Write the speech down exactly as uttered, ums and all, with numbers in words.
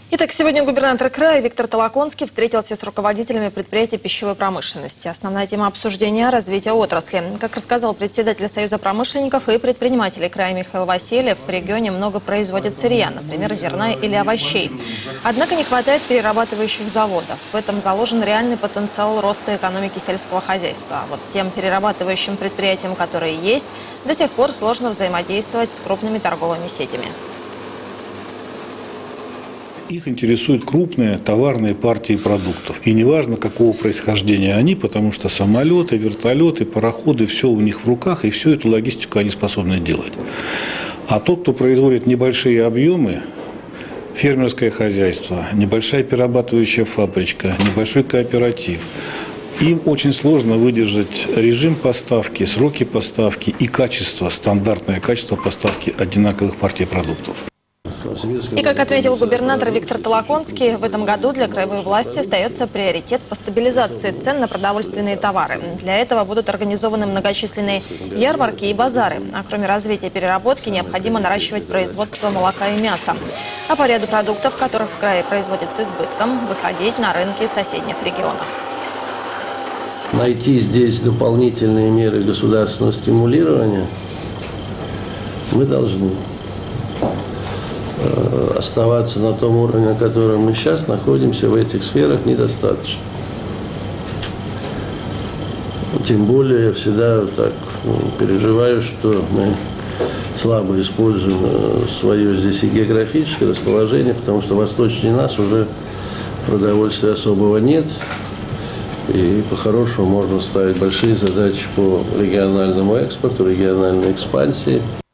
Итак, сегодня губернатор края Виктор Толоконский встретился с руководителями предприятий пищевой промышленности. Основная тема обсуждения – развитие отрасли. Как рассказал председатель Союза промышленников и предпринимателей края Михаил Васильев, в регионе много производят сырья, например, зерна или овощей. Однако не хватает перерабатывающих заводов. В этом заложен реальный потенциал роста экономики сельского хозяйства. А вот тем перерабатывающим предприятиям, которые есть, до сих пор сложно взаимодействовать с крупными торговыми сетями. Их интересуют крупные товарные партии продуктов. И неважно, какого происхождения они, потому что самолеты, вертолеты, пароходы, все у них в руках, и всю эту логистику они способны делать. А тот, кто производит небольшие объемы, фермерское хозяйство, небольшая перерабатывающая фабричка, небольшой кооператив, им очень сложно выдержать режим поставки, сроки поставки и качество, стандартное качество поставки одинаковых партий продуктов. И, как отметил губернатор Виктор Толоконский, в этом году для краевой власти остается приоритет по стабилизации цен на продовольственные товары. Для этого будут организованы многочисленные ярмарки и базары. А кроме развития переработки, необходимо наращивать производство молока и мяса. А по ряду продуктов, которых в крае производят с избытком, выходить на рынки соседних регионов. Найти здесь дополнительные меры государственного стимулирования мы должны. Оставаться на том уровне, на котором мы сейчас находимся в этих сферах, недостаточно. Тем более я всегда так ну, переживаю, что мы слабо используем свое здесь и географическое расположение, потому что восточнее нас уже продовольствия особого нет. И по-хорошему можно ставить большие задачи по региональному экспорту, региональной экспансии.